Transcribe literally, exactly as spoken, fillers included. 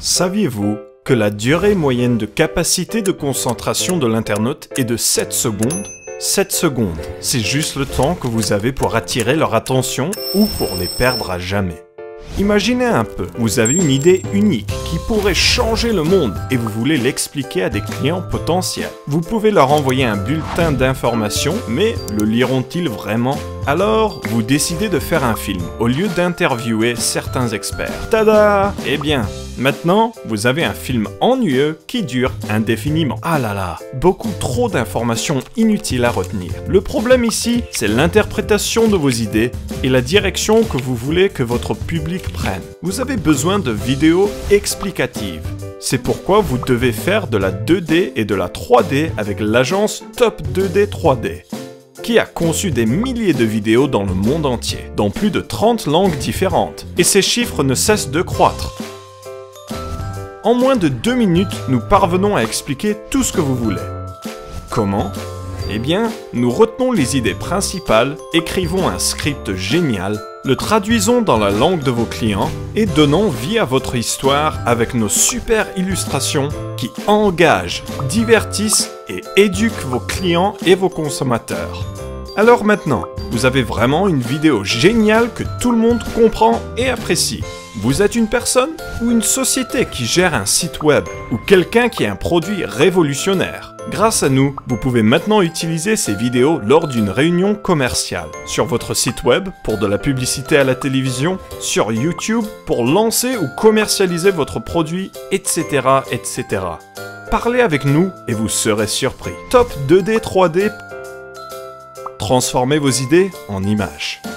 Saviez-vous que la durée moyenne de capacité de concentration de l'internaute est de sept secondes? sept secondes, c'est juste le temps que vous avez pour attirer leur attention ou pour les perdre à jamais. Imaginez un peu, vous avez une idée unique qui pourrait changer le monde et vous voulez l'expliquer à des clients potentiels. Vous pouvez leur envoyer un bulletin d'information, mais le liront-ils vraiment? Alors, vous décidez de faire un film au lieu d'interviewer certains experts. Tada! Eh bien, maintenant, vous avez un film ennuyeux qui dure indéfiniment. Ah là là, beaucoup trop d'informations inutiles à retenir. Le problème ici, c'est l'interprétation de vos idées et la direction que vous voulez que votre public prenne. Vous avez besoin de vidéos explicatives. C'est pourquoi vous devez faire de la deux D et de la trois D avec l'agence Top deux D trois D, qui a conçu des milliers de vidéos dans le monde entier, dans plus de trente langues différentes. Et ces chiffres ne cessent de croître. En moins de deux minutes, nous parvenons à expliquer tout ce que vous voulez. Comment? Eh bien, nous retenons les idées principales, écrivons un script génial, le traduisons dans la langue de vos clients et donnons vie à votre histoire avec nos super illustrations qui engagent, divertissent et éduquent vos clients et vos consommateurs. Alors maintenant, vous avez vraiment une vidéo géniale que tout le monde comprend et apprécie. Vous êtes une personne ou une société qui gère un site web ou quelqu'un qui a un produit révolutionnaire. Grâce à nous, vous pouvez maintenant utiliser ces vidéos lors d'une réunion commerciale, sur votre site web pour de la publicité à la télévision, sur YouTube pour lancer ou commercialiser votre produit, et cetera et cetera. Parlez avec nous et vous serez surpris. Top deux D trois D. Transformez vos idées en images.